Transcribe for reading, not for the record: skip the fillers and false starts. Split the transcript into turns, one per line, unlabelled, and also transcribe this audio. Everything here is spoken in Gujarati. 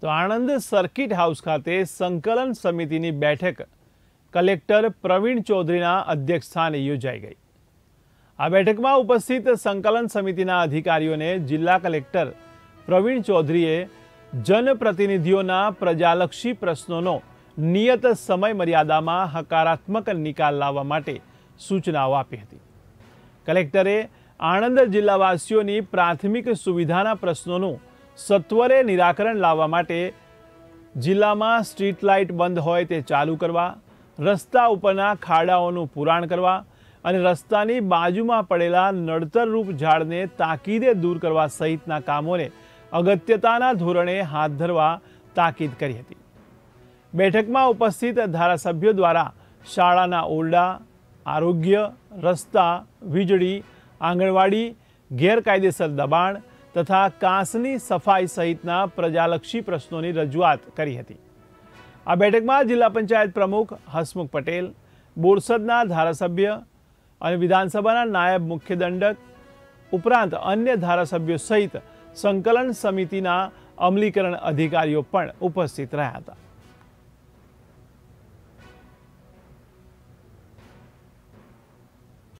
તો આણંદ સર્કિટ હાઉસ ખાતે સંકલન સમિતિની બેઠક કલેક્ટર પ્રવીણ ચૌધરીના અધ્યક્ષસ્થાને યોજાઈ ગઈ। આ બેઠકમાં ઉપસ્થિત સંકલન સમિતિના અધિકારીઓને જિલ્લા કલેક્ટર પ્રવીણ ચૌધરીએ જનપ્રતિનિધિઓના પ્રજાલક્ષી પ્રશ્નોનો નિયત સમય મર્યાદામાં હકારાત્મક નિકાલ લાવવા માટે સૂચનાઓ આપી હતી। કલેક્ટરે આણંદ જિલ્લાવાસીઓની પ્રાથમિક સુવિધાના પ્રશ્નોનું સત્વરે નિરાકરણ લાવવા માટે જિલ્લામાં સ્ટ્રીટ લાઇટ બંધ હોય તે ચાલુ કરવા, રસ્તા ઉપરના ખાડાઓનું પુરાણ કરવા અને રસ્તાની બાજુમાં પડેલા નડતરરૂપ ઝાડને તાકીદે દૂર કરવા સહિતના કામોને અગત્યતાના ધોરણે હાથ ધરવા તાકીદ કરી હતી। બેઠકમાં ઉપસ્થિત ધારાસભ્યો દ્વારા શાળાના ઓરડા, આરોગ્ય, રસ્તા, વીજળી, આંગણવાડી, ગેરકાયદેસર દબાણ તથા કાંસની સફાઈ સહિતના પ્રજાલક્ષી પ્રશ્નોની રજૂઆત કરી હતી। આ બેઠકમાં જિલ્લા પંચાયત પ્રમુખ હસમુખ પટેલ, બોરસદના ધારાસભ્ય અને વિધાનસભાના નાયબ મુખ્ય દંડક ઉપરાંત અન્ય ધારાસભ્યો સહિત સંકલન સમિતિના અમલીકરણ અધિકારીઓ પણ ઉપસ્થિત રહ્યા હતા।